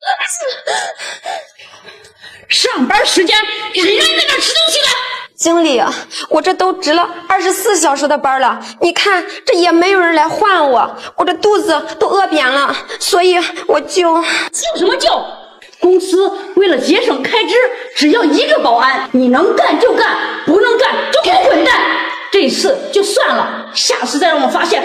上班时间谁让你在这吃东西的？ 经理，我这都值了24小时的班了，你看这也没有人来换我，我这肚子都饿扁了，所以我就什么救？公司为了节省开支，只要1个保安，你能干就干，不能干就给我滚蛋！这次就算了，下次再让我发现。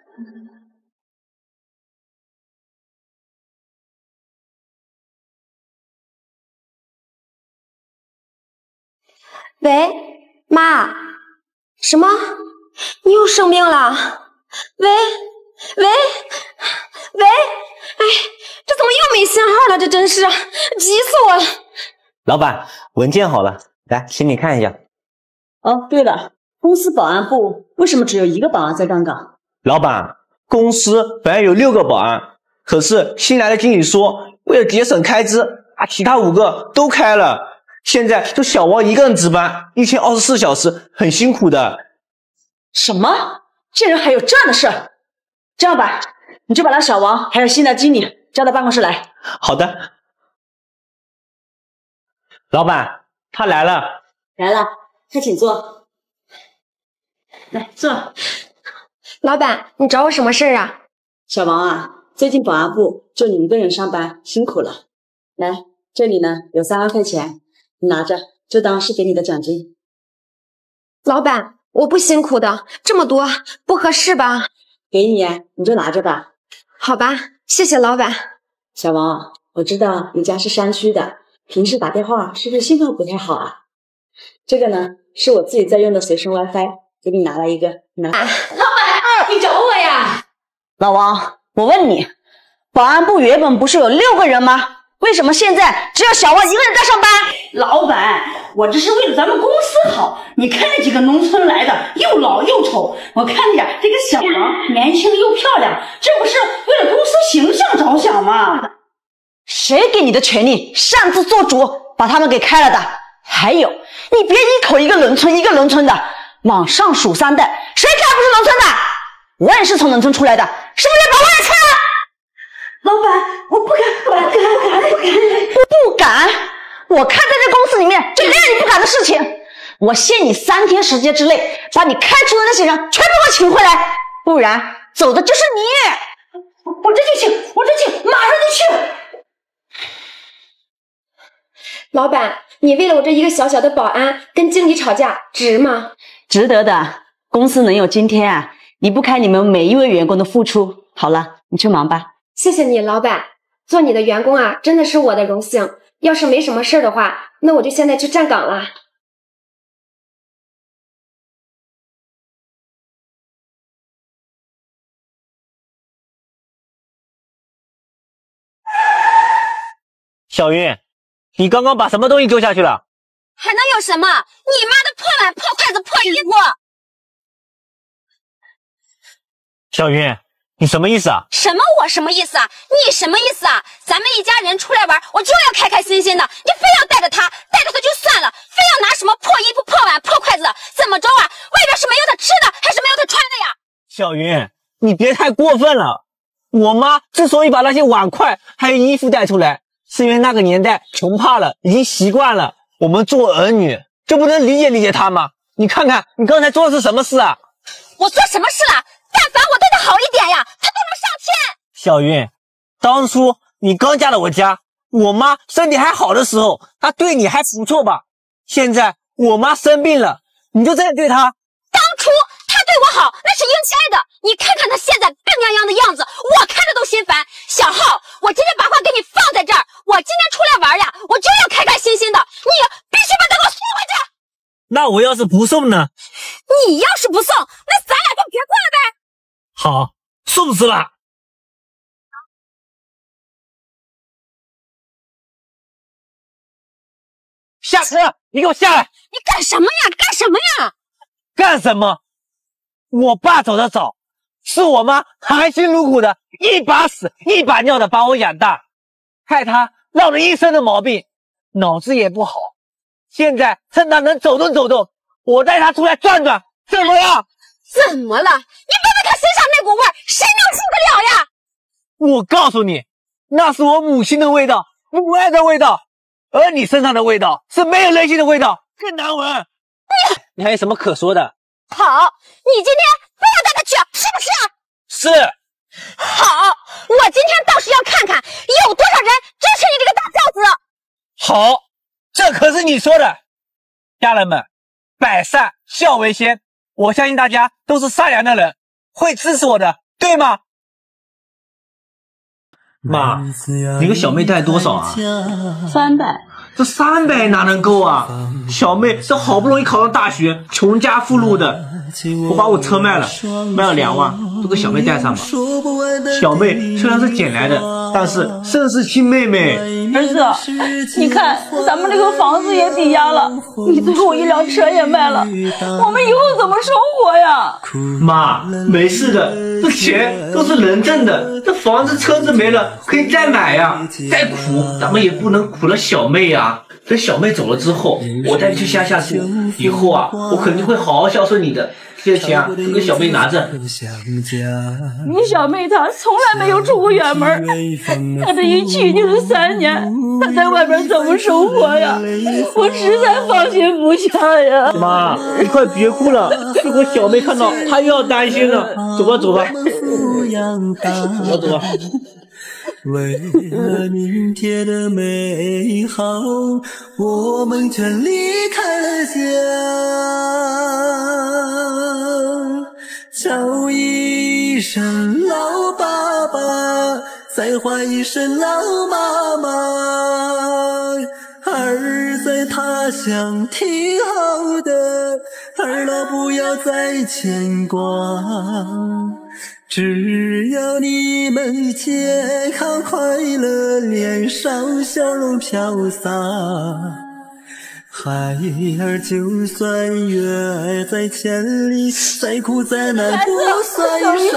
喂，妈，什么？你又生病了？喂，哎，这怎么又没信号了？这真是急死我了！ 老板，文件好了，来，请你看一下。 哦，对了，公司保安部为什么只有1个保安在站岗？ 老板，公司本来有6个保安，可是新来的经理说，为了节省开支，把其他5个都开了。现在就小王一个人值班，1天24小时，很辛苦的。 什么？竟然还有这样的事儿！这样吧，你就把那小王还有新来经理叫到办公室来。 好的。老板，他来了。 来了，快请坐。来坐。 老板，你找我什么事儿啊？ 小王啊，最近保安部就你一个人上班，辛苦了。来，这里呢有3万块钱。你拿着，就当是给你的奖金。 老板，我不辛苦的，这么多不合适吧？ 给你，你就拿着吧。 好吧，谢谢老板。 小王，我知道你家是山区的，平时打电话是不是信号不太好啊？这个呢，是我自己在用的随身 WiFi， 给你拿来一个。拿。 老板，你找我呀？ 老王，我问你，保安部原本不是有6个人吗？为什么现在只有小王一个人在上班？ 老板，我这是为了咱们公司好。你看那几个农村来的，又老又丑，我看着这个小王年轻又漂亮，这不是为了公司形象着想吗？ 谁给你的权利擅自做主把他们给开了的？还有，你别一口一个农村一个农村的，往上数3代，谁家不是农村的？我也是从农村出来的，是不是把我也拆了？ 老板，我不敢。 不敢？我看在这公司里面就没有你不敢的事情。我限你3天时间之内把你开除的那些人全部给我请回来，不然走的就是你。 我这就请，马上就去。 老板，你为了我这一个小小的保安跟经理吵架，值吗？ 值得的。公司能有今天啊，离不开你们每一位员工的付出。好了，你去忙吧。 谢谢你，老板。做你的员工啊，真的是我的荣幸。要是没什么事的话，那我就现在去站岗了。 小云，你刚刚把什么东西丢下去了？ 还能有什么？你妈的破碗、破筷子、破衣服！ 小云，你什么意思啊？ 什么我什么意思啊？你什么意思啊？咱们一家人出来玩，我就要开开心心的，你非要带着他就算了，非要拿什么破衣服、破碗、破筷子，怎么着啊？外边是没有他吃的，还是没有他穿的呀？ 小云，你别太过分了。我妈之所以把那些碗筷还有衣服带出来，是因为那个年代穷怕了，已经习惯了。我们做儿女就不能理解她吗？你看看你刚才做的是什么事啊？ 我做什么事了？但凡我对他好一点呀，他都能上天。 小云，当初你刚嫁到我家，我妈身体还好的时候，她对你还不错吧？现在我妈生病了，你就这样对她？ 当初他对我好，那是应该的。你看看他现在病殃殃的样子，我看着都心烦。小浩，我今天把话给你放在这儿，我今天出来玩呀，我就要开开心心的，你必须把他给我送回去。 那我要是不送呢？ 你要是不送，那咱俩就别过了呗。 好，送死了。下车！你给我下来！ 你干什么呀？干什么呀？ 干什么？我爸走得早，是我妈含辛茹苦的一把屎一把尿的把我养大，害他落了一身的毛病，脑子也不好。现在趁他能走动，我带他出来转转，怎么样？ 怎么了？你闻闻他身上那股味儿，谁能受得了呀？ 我告诉你，那是我母亲的味道， 母爱的味道，而你身上的味道是没有人性的味道，更难闻。你还有什么可说的？ 好，你今天非要带他去，是不是？ 是。 好，我今天倒是要看看有多少人支持你这个大孝子。 好，这可是你说的。家人们，百善孝为先，我相信大家都是善良的人，会支持我的，对吗？妈，你给小妹带多少啊 ？300。 这300哪能够啊？小妹这好不容易考上大学，穷家富路的，我把我车卖了，卖了2万，都给小妹带上吧。小妹虽然是捡来的，但是胜似亲妹妹。 儿子，你看咱们这个房子也抵押了，你最后1辆车也卖了，我们以后怎么生活呀？ 妈，没事的，这钱都是人挣的，这房子车子没了可以再买呀。再苦咱们也不能苦了小妹呀。等小妹走了之后，我再去乡下住，以后啊，我肯定会好好孝顺你的。这些钱啊，都给小妹拿着。 你小妹她从来没有出过远门，她这一去就是3年，她在外边怎么生活呀？我实在放心不下呀。 妈，你快别哭了，如果小妹看到，她又要担心了。走吧，走吧，走吧。 为了明天的美好，我们全离开了家。叫一声老爸爸，再唤一声老妈妈。儿在他乡挺好的，儿老不要再牵挂。只要你们健康快乐，脸上笑容飘洒，孩儿就算远在千里，再苦再难不算啥。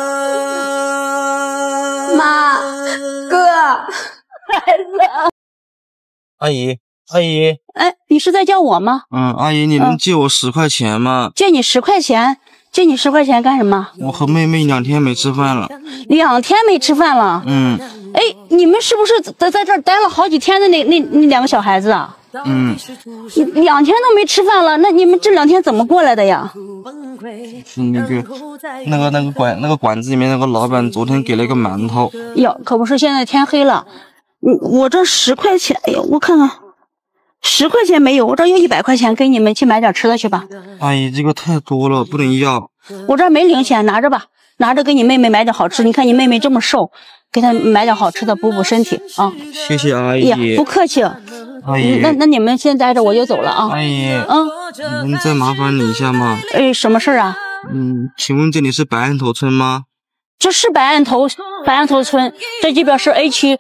妈，哥， 孩子， 阿姨，阿姨， 哎，你是在叫我吗？ 阿姨，你能借我10块钱吗？ 借你10块钱？借你10块钱干什么？ 我和妹妹2天没吃饭了。 2天没吃饭了？哎，你们是不是在这儿待了好几天的那2个小孩子啊？你2天都没吃饭了，那你们这2天怎么过来的呀？ 是那个馆子里面那个老板昨天给了一个馒头。 哟，可不是，现在天黑了。我这10块钱，哎呦，我看看，10块钱没有，我这有100块钱，给你们去买点吃的去吧。 阿姨，这个太多了，不能要。 我这没零钱，拿着吧，拿着给你妹妹买点好吃。你看你妹妹这么瘦，给她买点好吃的补补身体啊。 谢谢阿姨。 呀，不客气。 阿姨， 那你们先待着，我就走了啊。 阿姨，能再麻烦你一下吗？ 什么事儿啊？ 请问这里是白岸头村吗？ 这是白岸头村，这这边是 A 区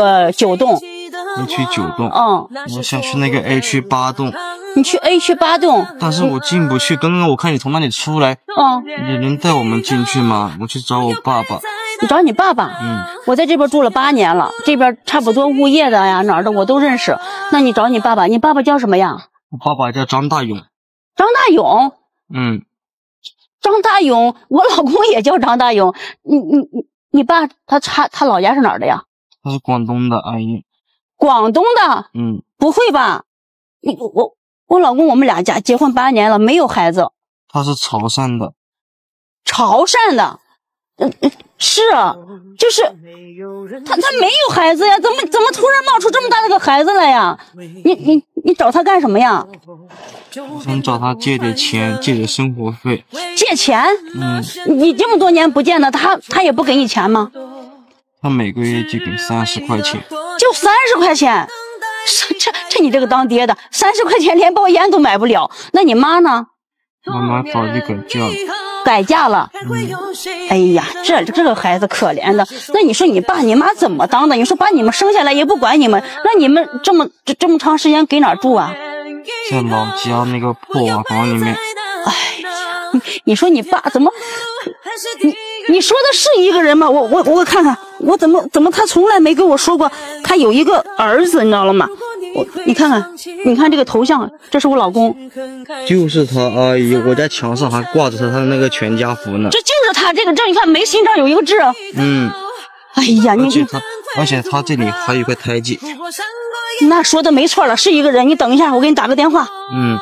9栋。 A 区9栋。我想去那个 A 区8栋。 你去 A 区8栋？但是我进不去。刚刚我看你从那里出来。你能带我们进去吗？我去找我爸爸。 你找你爸爸？我在这边住了8年了，这边差不多物业的呀哪儿的我都认识。那你找你爸爸，你爸爸叫什么呀？ 我爸爸叫张大勇。 张大勇？张大勇，我老公也叫张大勇。你爸他老家是哪儿的呀？ 他是广东的，阿姨。 广东的？不会吧？我老公我们俩家结婚8年了，没有孩子。 他是潮汕的。 潮汕的？是啊，就是他没有孩子呀，怎么突然冒出这么大的个孩子来呀？你找他干什么呀？ 我想找他借点钱，借点生活费。 借钱？你这么多年不见的，他也不给你钱吗？ 他每个月就给30块钱。 就30块钱？这你这个当爹的，30块钱连包烟都买不了。那你妈呢？ 妈妈早就改嫁了。 改嫁了？哎呀，这个孩子可怜的。那你说你爸你妈怎么当的？你说把你们生下来也不管你们，那你们这么长时间给哪儿住啊？ 在老家那个破瓦房里面。 哎呀，你说你爸怎么？你说的是一个人吗？我看看，我怎么他从来没跟我说过他有一个儿子，你知道了吗？你看这个头像，这是我老公。 就是他，阿姨，我家墙上还挂着他的那个全家福呢。 这就是他，这你看眉心上有一个痣。 哎呀， 而且他这里还有个胎记。 那说的没错了，是一个人。你等一下，我给你打个电话。 嗯。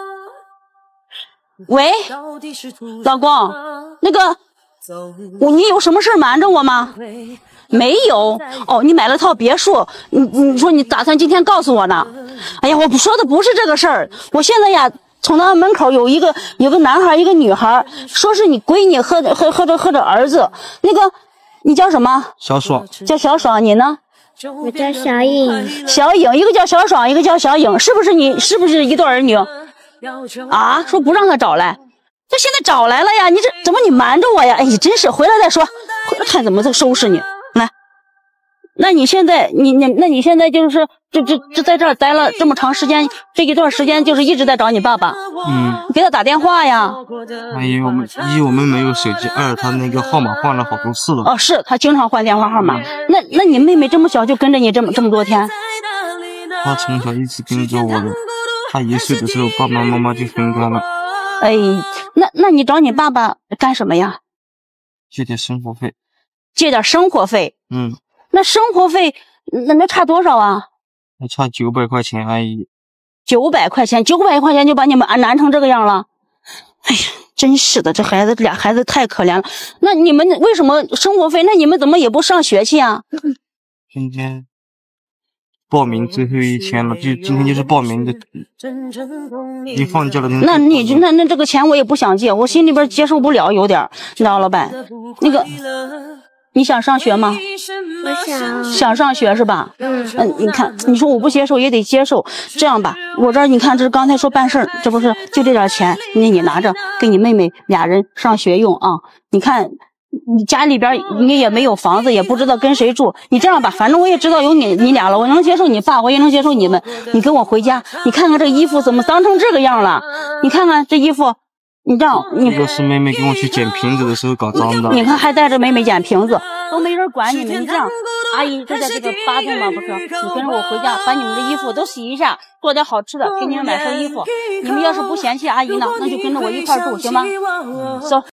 喂，老公，那个，你有什么事瞒着我吗？没有。哦，你买了套别墅，你说你打算今天告诉我呢？哎呀，我说的不是这个事儿，我现在呀。从他门口有个男孩，一个女孩，说是你闺女和着儿子。那个，你叫什么？ 小爽。 叫小爽，你呢？ 我叫小颖。 小颖，一个叫小爽，一个叫小颖，是不是一对儿女？啊，说不让他找来，他现在找来了呀！你这怎么你瞒着我呀？哎，你真是，回来再说，回来看怎么再收拾你。来，那你现在你现在就是就在这儿待了这么长时间，这一段时间就是一直在找你爸爸。你给他打电话呀。 哎呀，我们没有手机，二他那个号码换了好多次了。 哦，是他经常换电话号码。那你妹妹这么小就跟着你这么多天？ 他从小一直跟着我的，他1岁的时候爸爸妈妈就分开了。 哎，那你找你爸爸干什么呀？ 借点生活费。 借点生活费？那生活费那差多少啊？ 还差900块钱而已。 900块钱，900块钱就把你们难成这个样了。哎呀，真是的，这俩孩子太可怜了。那你们为什么生活费？那你们怎么也不上学去啊？ 今天报名最后一天了，今天就是报名的，一放假了。 那这个钱我也不想借，我心里边接受不了，有点，你知道老板，那个。你想上学吗？ 我想上学是吧？你看，你说我不接受也得接受。这样吧，我这儿你看，这是刚才说办事儿，这不是就这点钱，你拿着给你妹妹俩人上学用啊。你看你家里边你也没有房子，也不知道跟谁住。你这样吧，反正我也知道有你俩了，我能接受你爸，我也能接受你们。你跟我回家，你看看这衣服怎么脏成这个样了？你看看这衣服。你这样， 这个是妹妹跟我去捡瓶子的时候搞脏的。 你看，还带着妹妹捡瓶子，都没人管你们。你这样，阿姨就在这个8栋嘛，不是？你跟着我回家，把你们的衣服都洗一下，做点好吃的，给你们买身衣服。你们要是不嫌弃阿姨呢，那就跟着我一块住，行吗？走。